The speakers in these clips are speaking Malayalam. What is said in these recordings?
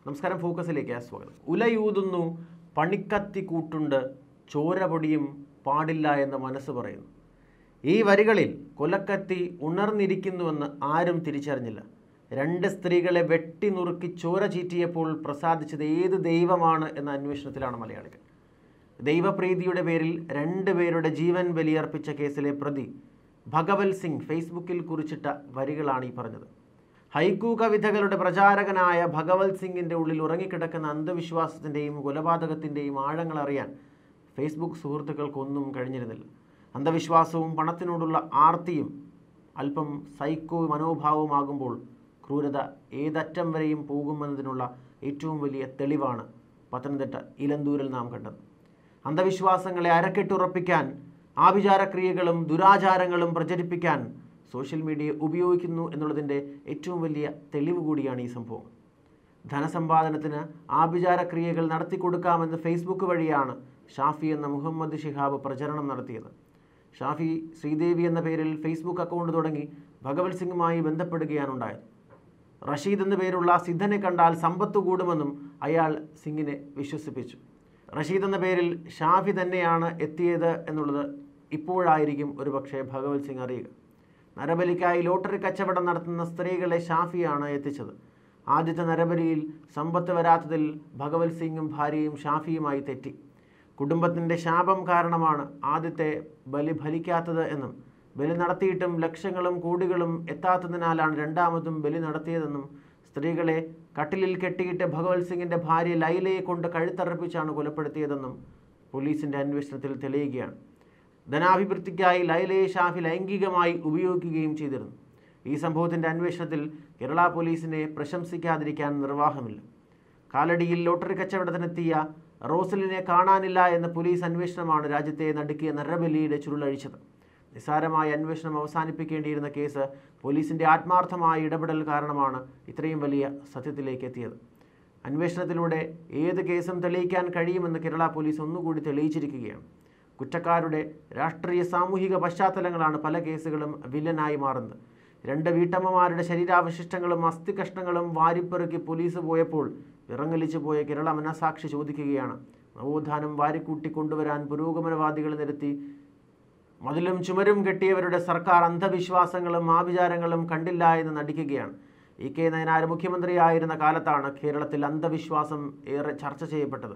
നമസ്കാരം, ഫോക്കസിലേക്ക് സ്വാഗതം. ഉലയൂതുന്നു പണിക്കത്തി കൂട്ടുണ്ട്, ചോര പൊടിയും പാടില്ല എന്ന് മനസ്സ് പറയുന്നു. ഈ വരികളിൽ കൊലക്കത്തി ഉണർന്നിരിക്കുന്നുവെന്ന് ആരും തിരിച്ചറിഞ്ഞില്ല. രണ്ട് സ്ത്രീകളെ വെട്ടി നുറുക്കി ചോര ചീറ്റിയപ്പോൾ പ്രസാദിച്ചത് ഏത് ദൈവമാണ് എന്ന അന്വേഷണത്തിലാണ് മലയാളികൾ. ദൈവപ്രീതിയുടെ പേരിൽ 2 പേരുടെ ജീവൻ ബലിയർപ്പിച്ച കേസിലെ പ്രതി ഭഗവത് സിംഗ് ഫേസ്ബുക്കിൽ കുറിച്ചിട്ട വരികളാണ് ഈ പറഞ്ഞത്. ഹൈക്കു കവിതകളുടെ പ്രചാരകനായ ഭഗവത് സിംഗിൻ്റെ ഉള്ളിൽ ഉറങ്ങിക്കിടക്കുന്ന അന്ധവിശ്വാസത്തിൻ്റെയും കൊലപാതകത്തിൻ്റെയും ആഴങ്ങൾ അറിയാൻ ഫേസ്ബുക്ക് സുഹൃത്തുക്കൾക്കൊന്നും കഴിഞ്ഞിരുന്നില്ല. അന്ധവിശ്വാസവും പണത്തിനോടുള്ള ആർത്തിയും അല്പം സൈക്കോ മനോഭാവമാകുമ്പോൾ ക്രൂരത ഏതറ്റം വരെയും പോകുമെന്നതിനുള്ള ഏറ്റവും വലിയ തെളിവാണ് പത്തനംതിട്ട ഇലന്തൂരിൽ നാം കണ്ടത്. അന്ധവിശ്വാസങ്ങളെ അരക്കെട്ടുറപ്പിക്കാൻ, ആഭിചാരക്രിയകളും ദുരാചാരങ്ങളും പ്രചരിപ്പിക്കാൻ സോഷ്യൽ മീഡിയ ഉപയോഗിക്കുന്നു എന്നുള്ളതിൻ്റെ ഏറ്റവും വലിയ തെളിവ് കൂടിയാണ് ഈ സംഭവം. ധനസമ്പാദനത്തിന് ആഭിചാരക്രിയകൾ നടത്തിക്കൊടുക്കാമെന്ന് ഫേസ്ബുക്ക് വഴിയാണ് ഷാഫി എന്ന മുഹമ്മദ് ശിഹാബ് പ്രചരണം നടത്തിയത്. ഷാഫി ശ്രീദേവി എന്ന പേരിൽ ഫേസ്ബുക്ക് അക്കൗണ്ട് തുടങ്ങി ഭഗവത് സിംഗുമായി ബന്ധപ്പെടുകയാണുണ്ടായത്. റഷീദ് എന്ന പേരുള്ള സിദ്ധനെ കണ്ടാൽ സമ്പത്ത് കൂടുമെന്നും അയാൾ സിംഗിനെ വിശ്വസിപ്പിച്ചു. റഷീദ് എന്ന പേരിൽ ഷാഫി തന്നെയാണ് എത്തിയത് എന്നുള്ളത് ഇപ്പോഴായിരിക്കും ഒരുപക്ഷെ ഭഗവത് സിംഗ് അറിയുക. നരബലിക്കായി ലോട്ടറി കച്ചവടം നടത്തുന്ന സ്ത്രീകളെ ഷാഫിയാണ് എത്തിച്ചത്. ആദ്യത്തെ നരബലിയിൽ സമ്പത്ത് വരാത്തതിൽ ഭഗവത് സിംഗും ഭാര്യയും ഷാഫിയുമായി തെറ്റി. കുടുംബത്തിൻ്റെ ശാപം കാരണമാണ് ആദ്യത്തെ ബലി ഫലിക്കാത്തത് എന്നും ബലി നടത്തിയിട്ടും ലക്ഷങ്ങളും കോടികളും എത്താത്തതിനാലാണ് രണ്ടാമതും ബലി നടത്തിയതെന്നും സ്ത്രീകളെ കട്ടിലിൽ കെട്ടിയിട്ട് ഭഗവത് സിംഗിൻ്റെ ഭാര്യ ലൈലയെ കൊണ്ട് കഴുത്തറപ്പിച്ചാണ് കൊലപ്പെടുത്തിയതെന്നും പോലീസിൻ്റെ അന്വേഷണത്തിൽ തെളിയുകയാണ്. ധനാഭിവൃദ്ധിക്കായി ലൈലയെ ഷാഫി ലൈംഗികമായി ഉപയോഗിക്കുകയും ചെയ്തിരുന്നു. ഈ സംഭവത്തിൻ്റെ അന്വേഷണത്തിൽ കേരള പോലീസിനെ പ്രശംസിക്കാതിരിക്കാൻ നിർവാഹമില്ല. കാലടിയിൽ ലോട്ടറി കച്ചവടത്തിനെത്തിയ റോസലിനെ കാണാനില്ല എന്ന പോലീസ് അന്വേഷണമാണ് രാജ്യത്തെ നടുക്കിയ നരബലിയുടെ ചുരുളഴിച്ചത്. നിസ്സാരമായ അന്വേഷണം അവസാനിപ്പിക്കേണ്ടിയിരുന്ന കേസ് പോലീസിൻ്റെ ആത്മാർത്ഥമായ ഇടപെടൽ കാരണമാണ് ഇത്രയും വലിയ സത്യത്തിലേക്ക് എത്തിയത്. അന്വേഷണത്തിലൂടെ ഏത് കേസും തെളിയിക്കാൻ കഴിയുമെന്ന് കേരള പോലീസ് ഒന്നുകൂടി തെളിയിച്ചിരിക്കുകയാണ്. കുറ്റക്കാരുടെ രാഷ്ട്രീയ സാമൂഹിക പശ്ചാത്തലങ്ങളാണ് പല കേസുകളും വില്ലനായി മാറുന്നത്. 2 വീട്ടമ്മമാരുടെ ശരീരാവശിഷ്ടങ്ങളും അസ്ഥികഷ്ണങ്ങളും വാരിപ്പെറുക്കി പോലീസ് പോയപ്പോൾ വിറങ്ങലിച്ചു പോയ കേരള മനസാക്ഷി ചോദിക്കുകയാണ്. നവോത്ഥാനം വാരിക്കൂട്ടി കൊണ്ടുവരാൻ പുരോഗമനവാദികളെ നിരത്തി മതിലും ചുമരും കെട്ടിയവരുടെ സർക്കാർ അന്ധവിശ്വാസങ്ങളും ആഭിചാരങ്ങളും കണ്ടില്ല എന്ന് നടിക്കുകയാണ്. കെ നയനാർ മുഖ്യമന്ത്രിയായിരുന്ന കാലത്താണ് കേരളത്തിൽ അന്ധവിശ്വാസം ഏറെ ചർച്ച ചെയ്യപ്പെട്ടത്.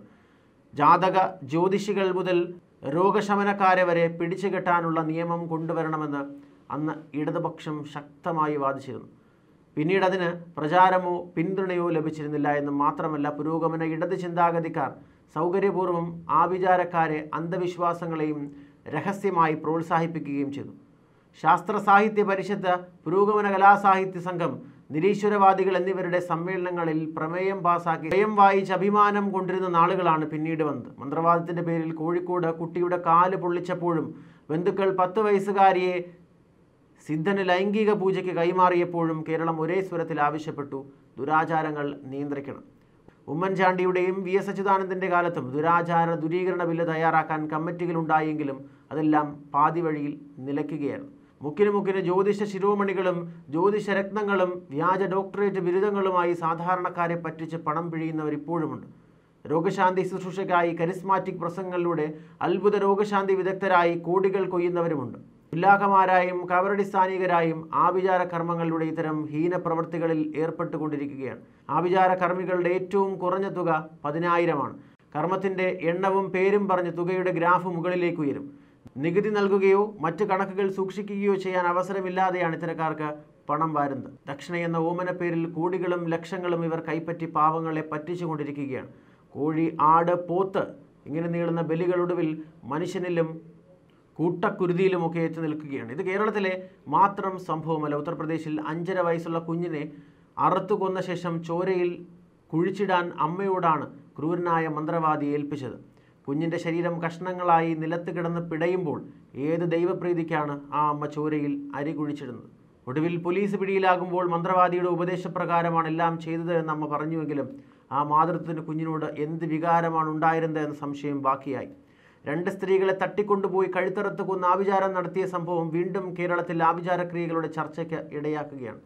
ജാതക ജ്യോതിഷികൾ മുതൽ രോഗശമനക്കാരെ വരെ പിടിച്ചുകെട്ടാനുള്ള നിയമം കൊണ്ടുവരണമെന്ന് അന്ന് ഇടതുപക്ഷം ശക്തമായി വാദിച്ചിരുന്നു. പിന്നീട് അതിന് പ്രചാരമോ പിന്തുണയോ ലഭിച്ചിരുന്നില്ല എന്നും മാത്രമല്ല, പുരോഗമന ഇടത് ചിന്താഗതിക്കാർ സൗകര്യപൂർവ്വം ആഭിചാരക്കാരെ അന്ധവിശ്വാസങ്ങളെയും രഹസ്യമായി പ്രോത്സാഹിപ്പിക്കുകയും ചെയ്തു. ശാസ്ത്ര സാഹിത്യ പരിഷത്ത്, പുരോഗമന കലാസാഹിത്യ സംഘം, നിരീശ്വരവാദികൾ എന്നിവരുടെ സമ്മേളനങ്ങളിൽ പ്രമേയം പാസാക്കി സ്വയം വായിച്ച് അഭിമാനം കൊണ്ടിരുന്ന നാളുകളാണ് പിന്നീട് വന്നത്. മന്ത്രവാദത്തിൻ്റെ പേരിൽ കോഴിക്കോട് കുട്ടിയുടെ കാല് പൊള്ളിച്ചപ്പോഴും ബന്ധുക്കൾ 10 വയസ്സുകാരിയെ സിദ്ധന് ലൈംഗിക പൂജയ്ക്ക് കൈമാറിയപ്പോഴും കേരളം ഒരേ സ്വരത്തിൽ ആവശ്യപ്പെട്ടു, ദുരാചാരങ്ങൾ നിയന്ത്രിക്കണം. ഉമ്മൻചാണ്ടിയുടെയും VS അച്യുതാനന്ദൻ്റെ കാലത്തും ദുരാചാര ദൂരീകരണ ബില്ല് തയ്യാറാക്കാൻ കമ്മിറ്റികൾ ഉണ്ടായെങ്കിലും അതെല്ലാം പാതി വഴിയിൽ നിലയ്ക്കുകയായിരുന്നു. മുക്കിന് ജ്യോതിഷ ശിരോമണികളും ജ്യോതിഷ രത്നങ്ങളും വ്യാജ ഡോക്ടറേറ്റ് ബിരുദങ്ങളുമായി സാധാരണക്കാരെ പറ്റിച്ച് പണം പിഴിയുന്നവർ ഇപ്പോഴുമുണ്ട്. രോഗശാന്തി ശുശ്രൂഷയ്ക്കായി കരിസ്മാറ്റിക് പ്രസംഗങ്ങളിലൂടെ അത്ഭുത രോഗശാന്തി വിദഗ്ധരായി കോടികൾ കൊയ്യുന്നവരുമുണ്ട്. ഉല്ലാഹമാരായും കബറടിസ്ഥാനികരായും ആഭിചാര കർമ്മങ്ങളിലൂടെ ഇത്തരം ഹീനപ്രവൃത്തികളിൽ ഏർപ്പെട്ടുകൊണ്ടിരിക്കുകയാണ്. ആഭിചാര കർമ്മികളുടെ ഏറ്റവും കുറഞ്ഞ തുക 10,000 കർമ്മത്തിൻ്റെ എണ്ണവും പേരും പറഞ്ഞ് തുകയുടെ ഗ്രാഫ് മുകളിലേക്ക് ഉയരും. നികുതി നൽകുകയോ മറ്റ് കണക്കുകൾ സൂക്ഷിക്കുകയോ ചെയ്യാൻ അവസരമില്ലാതെയാണ് ഇത്തരക്കാർക്ക് പണം വാരുന്നത്. ദക്ഷിണയെന്ന ഓമന പേരിൽ കോടികളും ലക്ഷങ്ങളും ഇവർ കൈപ്പറ്റി പാവങ്ങളെ പറ്റിച്ചുകൊണ്ടിരിക്കുകയാണ്. കോഴി, ആട്, പോത്ത് ഇങ്ങനെ നീളുന്ന ബലികളൊടുവിൽ മനുഷ്യനിലും കൂട്ടക്കുരുതിയിലുമൊക്കെ എത്തി നിൽക്കുകയാണ്. ഇത് കേരളത്തിലെ മാത്രം സംഭവമല്ല. ഉത്തർപ്രദേശിൽ 5.5 വയസ്സുള്ള കുഞ്ഞിനെ അറുത്തു കൊന്ന ശേഷം ചോരയിൽ കുഴിച്ചിടാൻ അമ്മയോടാണ് ക്രൂരനായ മന്ത്രവാദി ഏൽപ്പിച്ചത്. കുഞ്ഞിൻ്റെ ശരീരം കഷ്ണങ്ങളായി നിലത്ത് കിടന്ന് പിടയുമ്പോൾ ഏത് ദൈവപ്രീതിക്കാണ് ആ അമ്മ ചോരയിൽ അരി കുഴിച്ചിടുന്നത്? ഒടുവിൽ പോലീസ് പിടിയിലാകുമ്പോൾ മന്ത്രവാദിയുടെ ഉപദേശപ്രകാരമാണ് എല്ലാം ചെയ്തത് എന്ന് അമ്മ പറഞ്ഞുവെങ്കിലും ആ മാതൃത്വത്തിന് കുഞ്ഞിനോട് എന്ത് വികാരമാണ് ഉണ്ടായിരുന്നത് എന്ന സംശയം ബാക്കിയായി. 2 സ്ത്രീകളെ തട്ടിക്കൊണ്ടുപോയി കഴുത്തറുത്ത് കൊന്ന് ആഭിചാരം നടത്തിയ സംഭവം വീണ്ടും കേരളത്തിൽ ആഭിചാരക്രിയകളുടെ ചർച്ചയ്ക്ക് ഇടയാക്കുകയാണ്.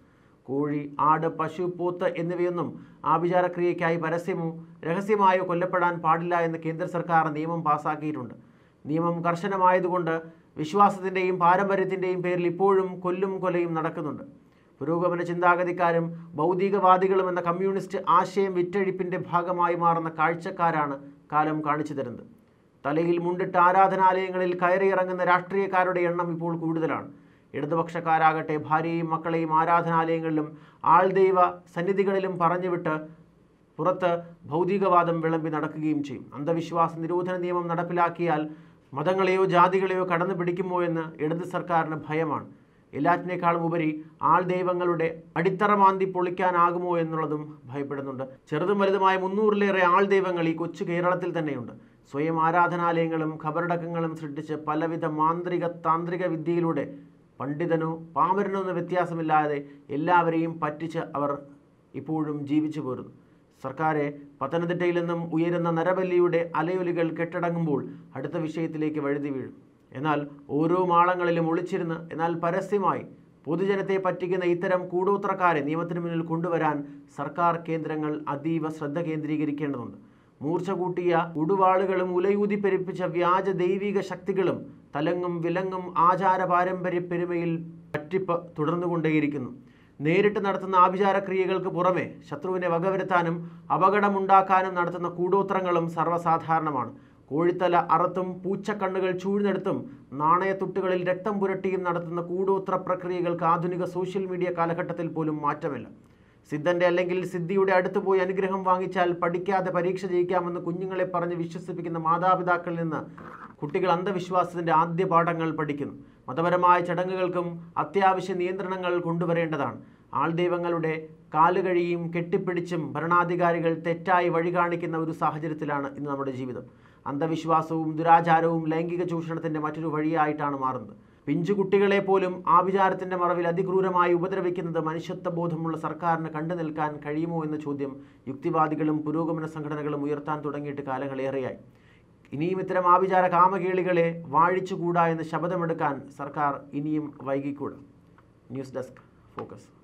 കോഴി, ആട്, പശു, പോത്ത് എന്നിവയൊന്നും ആഭിചാരക്രിയയ്ക്കായി പരസ്യമോ രഹസ്യമായോ കൊല്ലപ്പെടാൻ പാടില്ല എന്ന് കേന്ദ്ര സർക്കാർ നിയമം പാസാക്കിയിട്ടുണ്ട്. നിയമം കർശനമായതുകൊണ്ട് വിശ്വാസത്തിൻ്റെയും പാരമ്പര്യത്തിൻ്റെയും പേരിൽ ഇപ്പോഴും കൊല്ലും കൊലയും നടക്കുന്നുണ്ട്. പുരോഗമന ചിന്താഗതിക്കാരും ഭൗതികവാദികളും എന്ന കമ്മ്യൂണിസ്റ്റ് ആശയം വിറ്റഴിപ്പിൻ്റെ ഭാഗമായി മാറുന്ന കാഴ്ചക്കാരാണ് കാലം കാണിച്ചു തരുന്നത്. തലയിൽ മുണ്ടിട്ട് ആരാധനാലയങ്ങളിൽ കയറിയിറങ്ങുന്ന രാഷ്ട്രീയക്കാരുടെ എണ്ണം ഇപ്പോൾ കൂടുതലാണ്. ഇടതുപക്ഷക്കാരാകട്ടെ ഭാര്യയും മക്കളെയും ആരാധനാലയങ്ങളിലും ആൾദൈവ സന്നിധികളിലും പറഞ്ഞുവിട്ട് പുറത്ത് ഭൗതികവാദം വിളമ്പി നടക്കുകയും ചെയ്യും. അന്ധവിശ്വാസ നിരോധന നിയമം നടപ്പിലാക്കിയാൽ മതങ്ങളെയോ ജാതികളെയോ കടന്നു പിടിക്കുമോ എന്ന് ഇടത് സർക്കാരിന് ഭയമാണ്. എല്ലാറ്റിനേക്കാളും ഉപരി ആൾദൈവങ്ങളുടെ അടിത്തറ മാന്തി പൊളിക്കാനാകുമോ എന്നുള്ളതും ഭയപ്പെടുന്നുണ്ട്. ചെറുതും വലുതുമായ 300-ലേറെ ആൾദൈവങ്ങൾ ഈ കൊച്ചു കേരളത്തിൽ തന്നെയുണ്ട്. സ്വയം ആരാധനാലയങ്ങളും ഖബറടക്കങ്ങളും സൃഷ്ടിച്ച് പലവിധ മാന്ത്രിക താന്ത്രിക വിദ്യയിലൂടെ പണ്ഡിതനോ പാമരനോ എന്ന വ്യത്യാസമില്ലാതെ എല്ലാവരെയും പറ്റിച്ച് അവർ ഇപ്പോഴും ജീവിച്ചു പോരുന്നു. സർക്കാരെ പത്തനംതിട്ടയിൽ നിന്നും ഉയരുന്ന നരബലിയുടെ അലയൊലികൾ കെട്ടടങ്ങുമ്പോൾ അടുത്ത വിഷയത്തിലേക്ക് വഴുതി വീഴും. എന്നാൽ ഓരോ മാളങ്ങളിലും ഒളിച്ചിരുന്ന് എന്നാൽ പരസ്യമായി പൊതുജനത്തെ പറ്റിക്കുന്ന ഇത്തരം കൂടോത്രക്കാരെ നിയമത്തിന് മുന്നിൽ കൊണ്ടുവരാൻ സർക്കാർ കേന്ദ്രങ്ങൾ അതീവ ശ്രദ്ധ കേന്ദ്രീകരിക്കേണ്ടതുണ്ട്. മൂർച്ച കൂട്ടിയ ഉടുവാളുകളും ഉലയൂതി പെരുപ്പിച്ച വ്യാജ ദൈവിക ശക്തികളും തലങ്ങും വിലങ്ങും ആചാര പാരമ്പര്യ പെരുമയിൽ പറ്റിപ്പ് തുടർന്നുകൊണ്ടേയിരിക്കുന്നു. നേരിട്ട് നടത്തുന്ന ആഭിചാരക്രിയകൾക്ക് പുറമെ ശത്രുവിനെ വകവരുത്താനും അപകടമുണ്ടാക്കാനും നടത്തുന്ന കൂടോത്രങ്ങളും സർവ്വസാധാരണമാണ്. കോഴിത്തല അറുത്തും പൂച്ചക്കണ്ണുകൾ ചൂഴ്ന്നെടുത്തും നാണയത്തുട്ടുകളിൽ രക്തം പുരട്ടിയും നടത്തുന്ന കൂടോത്ര പ്രക്രിയകൾക്ക് ആധുനിക സോഷ്യൽ മീഡിയ കാലഘട്ടത്തിൽ പോലും മാറ്റമില്ല. സിദ്ധൻ്റെ അല്ലെങ്കിൽ സിദ്ധിയുടെ അടുത്ത് പോയി അനുഗ്രഹം വാങ്ങിച്ചാൽ പഠിക്കാതെ പരീക്ഷ ജയിക്കാമെന്ന് കുഞ്ഞുങ്ങളെ പറഞ്ഞ് വിശ്വസിപ്പിക്കുന്ന മാതാപിതാക്കളിൽ നിന്ന് കുട്ടികൾ അന്ധവിശ്വാസത്തിൻ്റെ ആദ്യ പാഠങ്ങൾ പഠിക്കുന്നു. മതപരമായ ചടങ്ങുകൾക്കും അത്യാവശ്യ നിയന്ത്രണങ്ങൾ കൊണ്ടുവരേണ്ടതാണ്. ആൾദൈവങ്ങളുടെ കാലുകഴിയും കെട്ടിപ്പിടിച്ചും ഭരണാധികാരികൾ തെറ്റായി വഴി കാണിക്കുന്ന ഒരു സാഹചര്യത്തിലാണ് ഇന്ന് നമ്മുടെ ജീവിതം. അന്ധവിശ്വാസവും ദുരാചാരവും ലൈംഗിക ചൂഷണത്തിൻ്റെ മറ്റൊരു വഴിയായിട്ടാണ് മാറുന്നത്. പിഞ്ചുകുട്ടികളെ പോലും ആഭിചാരത്തിൻ്റെ മറവിൽ അതിക്രൂരമായി ഉപദ്രവിക്കുന്നത് മനുഷ്യത്വബോധമുള്ള സർക്കാരിന് കണ്ടു നിൽക്കാൻ കഴിയുമോ എന്ന ചോദ്യം യുക്തിവാദികളും പുരോഗമന സംഘടനകളും ഉയർത്താൻ തുടങ്ങിയിട്ട് കാലങ്ങളേറെയായി. ഇനിയും ഇത്തരം ആഭിചാര കാമകേളികളെ വാഴിച്ചുകൂടാ എന്ന് ശപഥമെടുക്കാൻ സർക്കാർ ഇനിയും വൈകിക്കൂടാ. News desk, focus.